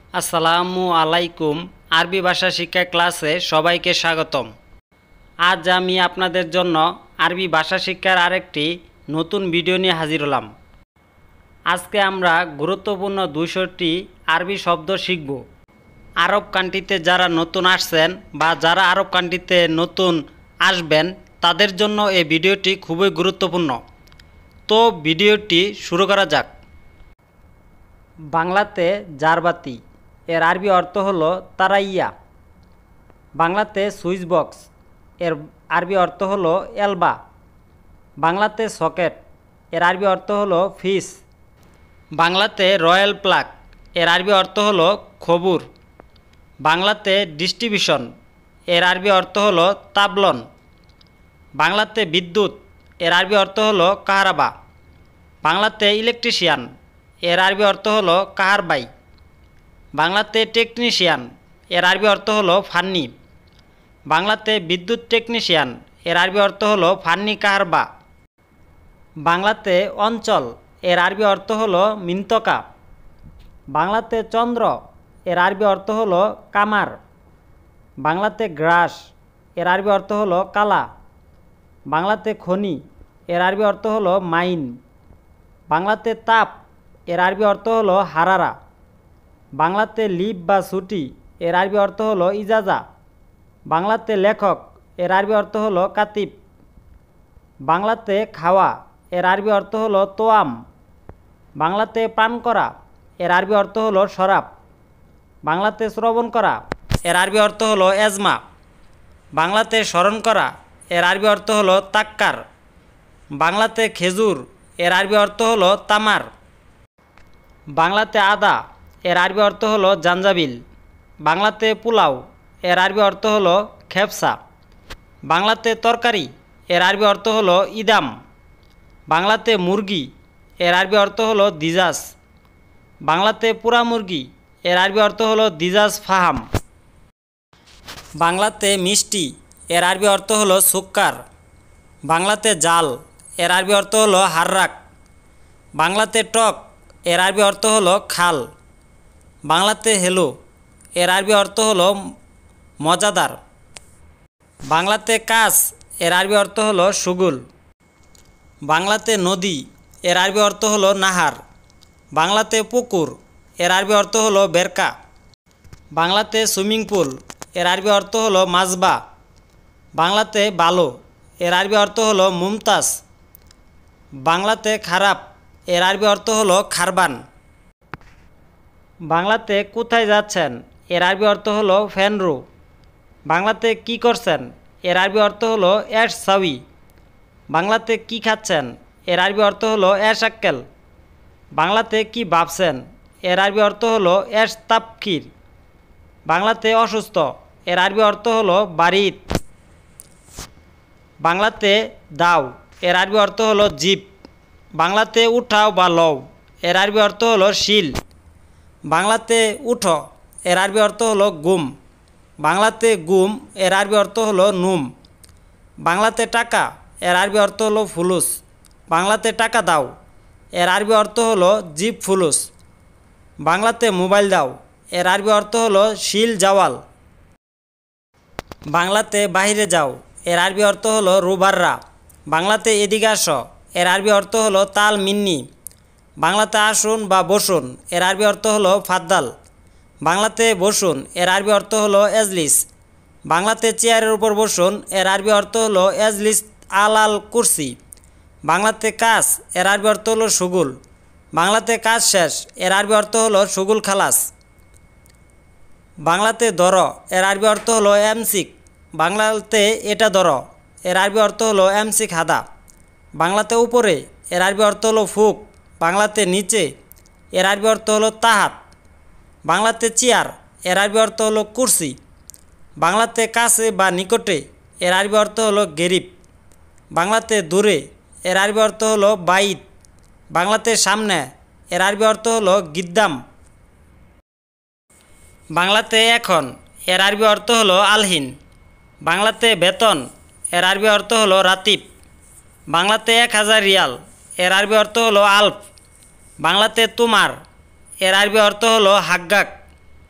আসসালামু আলাইকুম। আরবি ভাষা শিক্ষা ক্লাসে সবাইকে স্বাগতম। আজ আমি আপনাদের জন্য আরবি ভাষা শিক্ষার আরেকটি নতুন ভিডিও নিয়ে হাজির হলাম। আজকে আমরা গুরুত্বপূর্ণ 200টি আরবি শব্দ শিখব। আরব কান্ট্রিতে যারা নতুন আসছেন বা যারা আরব কান্ট্রিতে নতুন আসবেন তাদের জন্য এই ভিডিওটি খুবই গুরুত্বপূর্ণ। তো ভিডিওটি শুরু করা যাক। বাংলাতে জারবাতি এর আরবি অর্থ হলো তারাইয়া। বাংলাতে সুইচ বক্স এর আরবি অর্থ হলো এলবা। বাংলাতে সকেট এর আরবি অর্থ হলো ফিস। বাংলাতে রয়্যাল প্লাগ এর আরবি অর্থ হলো খবুর। বাংলাতে ডিস্ট্রিবিউশন এর আরবি অর্থ হলো তাবলন। বাংলাতে বিদ্যুৎ এর আরবি অর্থ হলো কাহারাবা। বাংলাতে ইলেকট্রিশিয়ান এর আরবি অর্থ হলো কাহারবাই। বাংলাতে টেকনিশিয়ান এর আরবি অর্থ হলো ফান্নি। বাংলাতে বিদ্যুৎ টেকনিশিয়ান এর আরবি অর্থ হলো ফান্নি কাহারবা। বাংলাতে অঞ্চল এর আরবি অর্থ হলো মিন্তকা। বাংলাতে চন্দ্র এর আরবি অর্থ হলো কামার। বাংলাতে গ্রাস এর আরবি অর্থ হলো কালা। বাংলাতে খনি এর আরবি অর্থ হলো মাইন। বাংলাতে তাপ এর আরবি অর্থ হলো হারারা। বাংলাতে লিভ বা ছুটি এর আরবি অর্থ হলো ইজাজা। বাংলাতে লেখক এর আরবি অর্থ হলো কাতিব। বাংলাতে খাওয়া এর আরবি অর্থ হলো তোয়াম। বাংলাতে পান করা এর আরবি অর্থ হলো শরাব। বাংলাতে শ্রবণ করা এর আরবি অর্থ হলো এজমা। বাংলাতে স্মরণ করা এর আরবি অর্থ হলো তাক্কার। বাংলাতে খেজুর এর আরবি অর্থ হলো তামার। বাংলাতে আদা এর আরবি অর্থ হলো জাঞ্জাবিল। বাংলাতে পোলাও এর আরবি অর্থ হলো খেপসা। বাংলাতে তরকারি এর আরবি অর্থ হলো ইদাম। বাংলাতে মুরগি এর আরবি অর্থ হলো দিজাস। বাংলাতে পুরা মুরগি এর আরবি অর্থ হলো দিজাস ফাহাম। বাংলাতে মিষ্টি এর আরবি অর্থ হলো সুক্কার। বাংলাতে জাল এর আরবি অর্থ হলো হাররাক। বাংলাতে টক এর আরবি অর্থ হলো খাল। বাংলাতে হেলো এর আরবি অর্থ হলো মজাদার। বাংলাতে কাস এর আরবি অর্থ হলো সুগুল। বাংলাতে নদী এর আরবি অর্থ হলো নাহার। বাংলাতে পুকুর এর আরবি অর্থ হলো বেরকা। বাংলাতে সুইমিং পুল এর আরবি অর্থ হলো মাজবা। বাংলাতে ভালো এর আরবি অর্থ হলো মুমতাজ। বাংলাতে খারাপ এর আরবি অর্থ হলো খারবান। বাংলাতে কোথায় যাচ্ছেন এর আরবি অর্থ হলো ফেনরু। বাংলাতে কি করছেন এর আরবি অর্থ হলো এশ সাউই। বাংলাতে কি খাচ্ছেন এর আরবি অর্থ হলো এশ আক্কেল। বাংলাতে কি ভাবছেন এর আরবি অর্থ হলো এশ তাপকির। বাংলাতে অসুস্থ এর আরবি অর্থ হলো বারিত। বাংলাতে দাও এর আরবি অর্থ হলো জিপ। বাংলাতে উঠাও বা লও এর আরবি অর্থ হলো শিল। বাংলাতে উঠো এর আরবি অর্থ হলো গুম। বাংলাতে গুম এর আরবি অর্থ হলো নুম। বাংলাতে টাকা এর আরবি অর্থ হলো ফুলুস। বাংলাতে টাকা দাও এর আরবি অর্থ হলো জিপ ফুলুস। বাংলাতে মোবাইল দাও এর আরবি অর্থ হলো শিল জাওয়াল। বাংলাতে বাহিরে যাও এর আরবি অর্থ হলো রুবাররা। বাংলাতে এদিকে আসো এর আরবি অর্থ হলো তাল মিন্নি। বাংলাতে আসুন বা বসুন এর আরবি অর্থ হলো ফাদ্দাল। বাংলাতে বসুন এর আরবি অর্থ হলো এজলিস। বাংলাতে চেয়ারের উপর বসুন এর আরবি অর্থ হলো এজলিস আলাল কুরসি। বাংলাতে কাজ এর আরবি অর্থ হলো সুগুল। বাংলাতে কাজ শেষ এর আরবি অর্থ হলো সুগুল খালাস। বাংলাতে ধরো এর আরবি অর্থ হলো এমসিক। বাংলাতে এটা ধরো এর আরবি অর্থ হলো এমসিক হাদা। বাংলাতে উপরে এর আরবি অর্থ হলো ফুক। বাংলাতে নিচে এর আরবি অর্থ হলো তাহাত। বাংলাতে চেয়ার এর আরবি অর্থ হলো কুরসি। বাংলাতে কাছে বা নিকটে এর আরবি অর্থ হলো গেরিব। বাংলাতে দূরে এর আরবি অর্থ হলো বাইত। বাংলাতে সামনে এর আরবি অর্থ হলো গিদ্দাম। বাংলাতে এখন এর আরবি অর্থ হলো আলহিন। বাংলাতে বেতন এর আরবি অর্থ হলো রাতিব। বাংলাতে 1000 রিয়াল এর আরবি অর্থ হলো আলফ। বাংলাতে তোমার এর আরবি অর্থ হলো হাগ্গাক।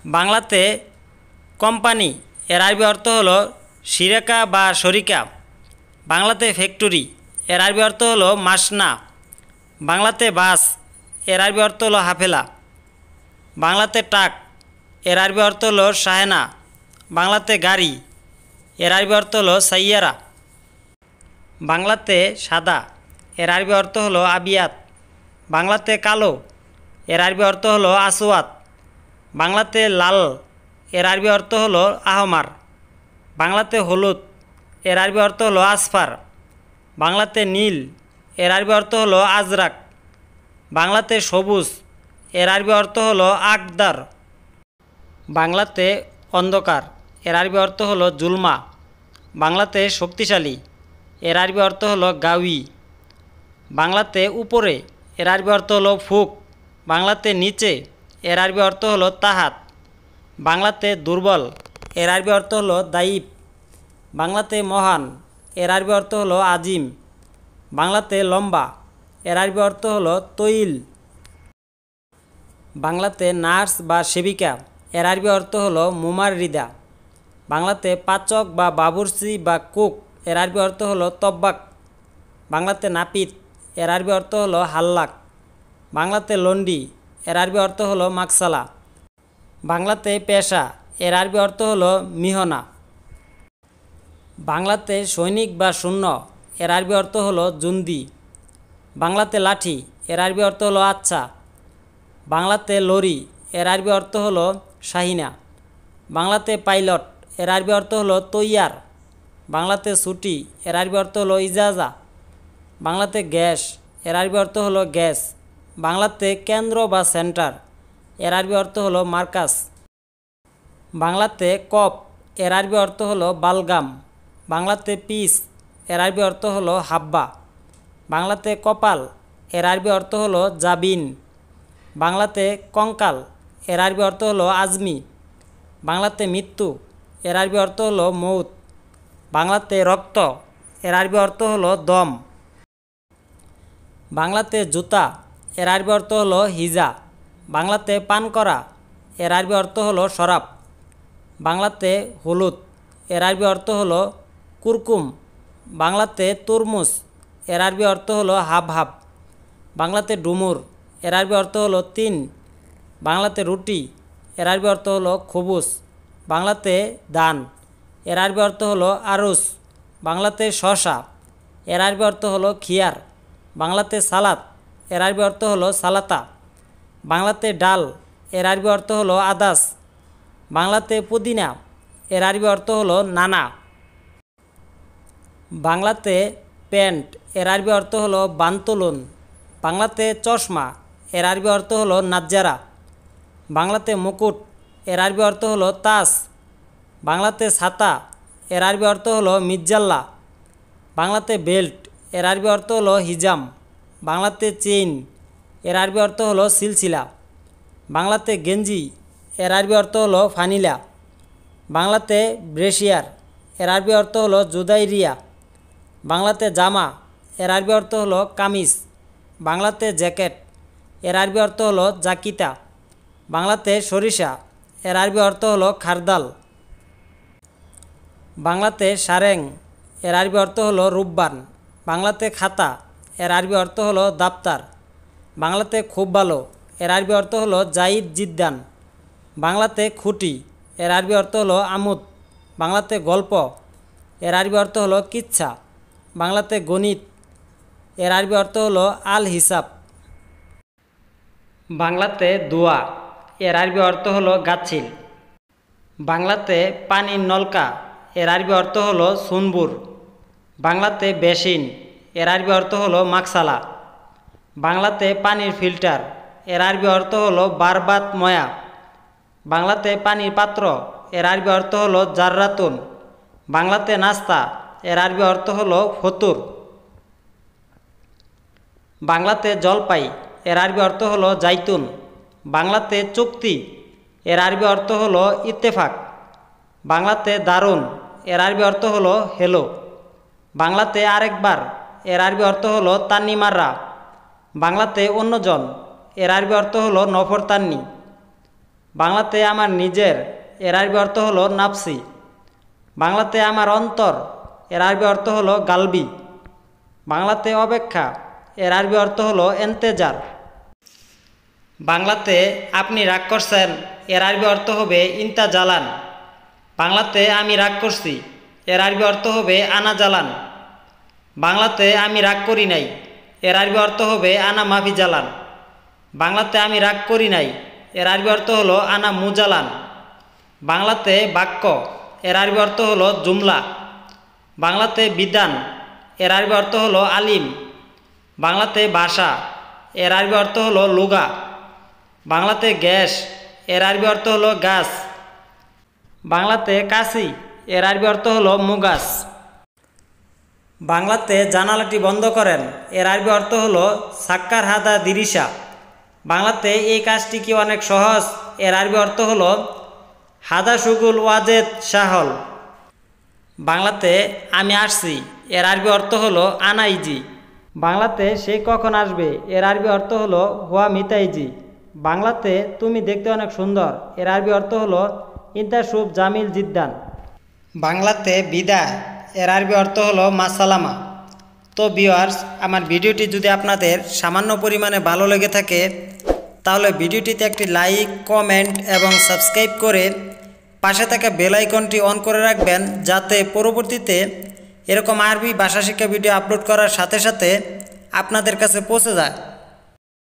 বাংলাতে কোম্পানি এর আরবি অর্থ হলো শিরাকা বা শরিকা। বাংলাতে ফ্যাক্টরি এর আরবি অর্থ হলো মাসনা। বাংলাতে বাস এর আরবি অর্থ হলো হাফেলা। বাংলাতে ট্রাক এর আরবি অর্থ হলো শাহেনা। বাংলাতে গাড়ি এর আরবি অর্থ হলো সাইয়ারা। বাংলাতে সাদা এর আরবি অর্থ হলো আবিয়াত। বাংলাতে কালো এর আরবি অর্থ হলো আসওয়াত। বাংলাতে লাল এর আরবি অর্থ হলো আহমার। বাংলাতে হলুদ এর আরবি অর্থ হলো আসফার। বাংলাতে নীল এর আরবি অর্থ হলো আজরাক। বাংলাতে সবুজ এর আরবি অর্থ হলো আকদার। বাংলাতে অন্ধকার এর আরবি অর্থ হলো জুলমা। বাংলাতে শক্তিশালী এর আরবি অর্থ হলো গাউই। বাংলাতে উপরে এর আরবি অর্থ হলো ফুক। বাংলাতে নিচে এর আরবি অর্থ হলো তাহাত। বাংলাতে দুর্বল এর আরবি অর্থ হলো দাইফ। বাংলাতে মহান এর আরবি অর্থ হলো আজিম। বাংলাতে লম্বা এর আরবি অর্থ হলো তৈল। বাংলাতে নার্স বা সেবিকা এর আরবি অর্থ হলো মুমাররিদা। বাংলাতে পাচক বা বাবুর্চি বা কুক এর আরবি অর্থ হলো তব্বাক। বাংলাতে নাপিত এর আরবি অর্থ হলো হাল্লাক। বাংলাতে লন্ডি এর আরবি অর্থ হলো মাকসালা। বাংলাতে পেশা এর আরবি অর্থ হলো মিহনা। বাংলাতে সৈনিক বা শূন্য এর আরবি অর্থ হলো জুন্দি। বাংলাতে লাঠি এর আরবি অর্থ হলো আচ্ছা। বাংলাতে লরি এর আরবি অর্থ হলো শাহিনা। বাংলাতে পাইলট এর আরবি অর্থ হলো তৈয়ার। বাংলাতে ছুটি এর আরবি অর্থ হলো ইজাজা। বাংলাতে গ্যাস এর আরবি অর্থ হলো গ্যাস। বাংলাতে কেন্দ্র বা সেন্টার এর আরবি অর্থ হলো মার্কাস। বাংলাতে কপ এর আরবি অর্থ হলো বালগাম। বাংলাতে পিস এর আরবি অর্থ হলো হাব্বা। বাংলাতে কপাল এর আরবি অর্থ হলো জাবিন। বাংলাতে কঙ্কাল এর আরবি অর্থ হলো আজমি। বাংলাতে মৃত্যু এর আরবি অর্থ হলো মৌত। বাংলাতে রক্ত এর আরবি অর্থ হলো দম। বাংলাতে জুতা এর আরবি অর্থ হলো হিজা। বাংলাতে পান করা এর আরবি অর্থ হলো শরাব। বাংলাতে হলুদ এর আরবি অর্থ হলো কুরকুম। বাংলাতে তরমুজ এর আরবি অর্থ হলো হাবহাব। বাংলাতে ডুমুর এর আরবি অর্থ হলো তিন। বাংলাতে রুটি এর আরবি অর্থ হলো খবুস। বাংলাতে দান এর আরবি অর্থ হলো আরুস। বাংলাতে শশা এর আরবি অর্থ হলো খিয়ার। বাংলাতে সালাত এর আরবি অর্থ হলো সালাতা। বাংলাতে ডাল এর আরবি অর্থ হলো আদাস। বাংলাতে পুদিনা এর আরবি অর্থ হলো নানা। বাংলাতে প্যান্ট এর আরবি অর্থ হলো বান্তলুন। বাংলাতে চশমা এর আরবি অর্থ হলো নাজ্জারা। বাংলাতে মুকুট এর আরবি অর্থ হলো তাস। বাংলাতে ছাতা এর আরবি অর্থ হলো মির্জাল্লা। বাংলাতে বেল্ট এর আরবি অর্থ হলো হিজাম। বাংলাতে চেইন এর আরবি অর্থ হলো সিলসিলা। বাংলাতে গেঞ্জি এর আরবি অর্থ হলো ফানিলা। বাংলাতে ব্রেশিয়ার এর আরবি অর্থ হলো জুদাইরিয়া। বাংলাতে জামা এর আরবি অর্থ হলো কামিজ। বাংলাতে জ্যাকেট এর আরবি অর্থ হলো জাকিতা। বাংলাতে সরিষা এর আরবি অর্থ হলো খারদাল। বাংলাতে সারেং এর আরবি অর্থ হলো রুব্বান। বাংলাতে খাতা এর আরবি অর্থ হলো দাপ্তার। বাংলাতে খুব ভালো এর আরবি অর্থ হলো জাইদ জিদ্দান। বাংলাতে খুঁটি এর আরবি অর্থ হলো আমুদ। বাংলাতে গল্প এর আরবি অর্থ হলো কিচ্ছা। বাংলাতে গণিত এর আরবি অর্থ হলো আল হিসাব। বাংলাতে দোয়া এর আরবি অর্থ হলো গাছিল। বাংলাতে পানির নলকা এর আরবি অর্থ হলো সুনবুর। বাংলাতে বেসিন এর আরবি অর্থ হলো মাকসালা। বাংলাতে পানির ফিল্টার এর আরবি অর্থ হলো বারবাত ময়া। বাংলাতে পানির পাত্র এর আরবি অর্থ হলো জাররাতুন। বাংলাতে নাস্তা এর আরবি অর্থ হলো ফতুর। বাংলাতে জলপাই এর আরবি অর্থ হলো জাইতুন। বাংলাতে চুক্তি এর আরবি অর্থ হলো ইত্তেফাক। বাংলাতে দারুন এর আরবি অর্থ হলো হেলো। বাংলাতে আরেকবার এর আরবি অর্থ হলো তান্নি মাররা। বাংলাতে অন্যজন এর আরবি অর্থ হলো নফর তান্নি। বাংলাতে আমার নিজের, এর আরবি অর্থ হলো নাফসি। বাংলাতে আমার অন্তর, এর আরবি অর্থ হলো গালবি। বাংলাতে অপেক্ষা, এর আরবি অর্থ হলো এন্তেজার। বাংলাতে আপনি রাগ করছেন, এর আরবি অর্থ হবে ইন্তা জালান। বাংলাতে আমি রাগ করছি, এর আরবি অর্থ হবে আনা জালান। বাংলাতে আমি রাগ করি নাই, এর আরবি অর্থ হবে আনা মাফি জালান। বাংলাতে আমি রাগ করি নাই, এর আরবি অর্থ হলো আনা মুজালান। বাংলাতে বাক্য, এর আরবি অর্থ হলো জুমলা। বাংলাতে বিধান, এর আরবি অর্থ হলো আলিম। বাংলাতে ভাষা, এর আরবি অর্থ হলো লুগা। বাংলাতে গ্যাস, এর আরবি অর্থ হলো গাছ। বাংলাতে কাশি, এর আরবি অর্থ হলো মুগাস। বাংলাতে জানালাটি বন্ধ করেন, এর আরবি অর্থ হলো সাক্কার হাদা দিরিসা। বাংলাতে এই কাজটি কি অনেক সহজ, এর আরবি অর্থ হলো হাদা সুগুল ওয়াজেদ শাহল। বাংলাতে আমি আসছি, এর আরবি অর্থ হলো আনাইজি। বাংলাতে সে কখন আসবে, এর আরবি অর্থ হলো হুয়া মিতাইজি। বাংলাতে তুমি দেখতে অনেক সুন্দর, এর আরবি অর্থ হলো ইন্তা শুভ জামিল জিদ্দান। বাংলাতে বিদায়, এর আরবি অর্থ হলো মাসালামা। তো ভিউয়ার্স, আমার ভিডিওটি যদি আপনাদের সামান্য পরিমাণে ভালো লেগে থাকে তাহলে ভিডিওটিতে একটি লাইক, কমেন্ট এবং সাবস্ক্রাইব করে পাশে থাকা বেল আইকনটি অন করে রাখবেন, যাতে পরবর্তীতে এরকম আরবি ভাষা শিক্ষা ভিডিও আপলোড করার সাথে সাথে আপনাদের কাছে পৌঁছে যায়।